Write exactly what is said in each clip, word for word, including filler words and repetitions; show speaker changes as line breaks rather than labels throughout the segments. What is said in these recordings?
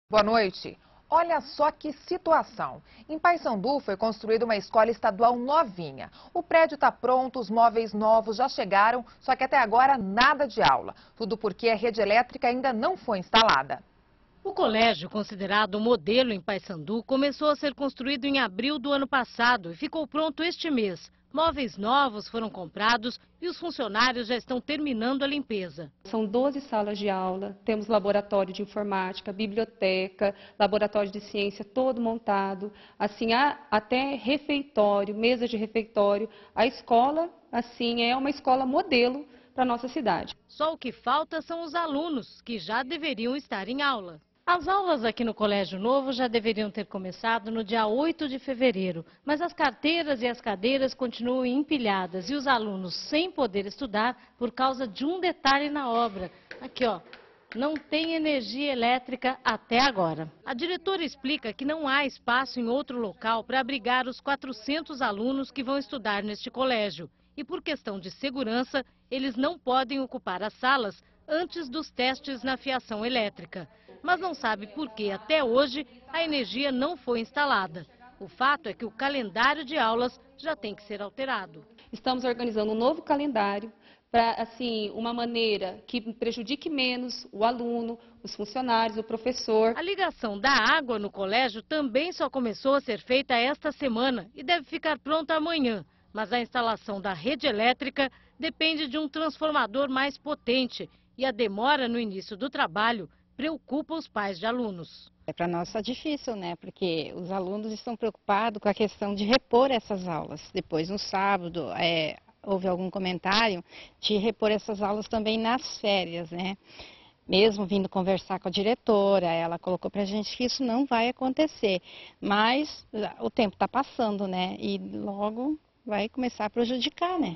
Boa noite. Olha só que situação. Em Paysandu foi construída uma escola estadual novinha. O prédio está pronto, os móveis novos já chegaram, só que até agora nada de aula. Tudo porque a rede elétrica ainda não foi instalada.
O colégio, considerado modelo em Paysandu, começou a ser construído em abril do ano passado e ficou pronto este mês. Móveis novos foram comprados e os funcionários já estão terminando a limpeza.
São doze salas de aula, temos laboratório de informática, biblioteca, laboratório de ciência todo montado, assim, há até refeitório, mesa de refeitório. A escola, assim, é uma escola modelo para a nossa cidade.
Só o que falta são os alunos, que já deveriam estar em aula. As aulas aqui no Colégio Novo já deveriam ter começado no dia oito de fevereiro, mas as carteiras e as cadeiras continuam empilhadas e os alunos sem poder estudar por causa de um detalhe na obra. Aqui, ó, não tem energia elétrica até agora. A diretora explica que não há espaço em outro local para abrigar os quatrocentos alunos que vão estudar neste colégio. E por questão de segurança, eles não podem ocupar as salas antes dos testes na fiação elétrica. Mas não sabe por que até hoje a energia não foi instalada. O fato é que o calendário de aulas já tem que ser alterado.
Estamos organizando um novo calendário para, assim, uma maneira que prejudique menos o aluno, os funcionários, o professor.
A ligação da água no colégio também só começou a ser feita esta semana e deve ficar pronta amanhã. Mas a instalação da rede elétrica depende de um transformador mais potente e a demora no início do trabalho preocupa os pais de alunos.
É, para nós está difícil, né? Porque os alunos estão preocupados com a questão de repor essas aulas. Depois, no sábado, é, houve algum comentário de repor essas aulas também nas férias, né? Mesmo vindo conversar com a diretora, ela colocou para a gente que isso não vai acontecer. Mas o tempo está passando, né? E logo vai começar a prejudicar, né?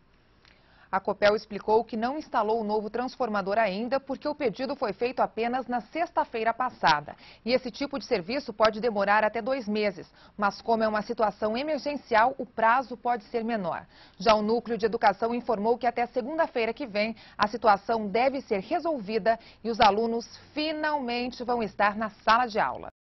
A Copel explicou que não instalou o novo transformador ainda porque o pedido foi feito apenas na sexta-feira passada. E esse tipo de serviço pode demorar até dois meses, mas como é uma situação emergencial, o prazo pode ser menor. Já o Núcleo de Educação informou que até segunda-feira que vem a situação deve ser resolvida e os alunos finalmente vão estar na sala de aula.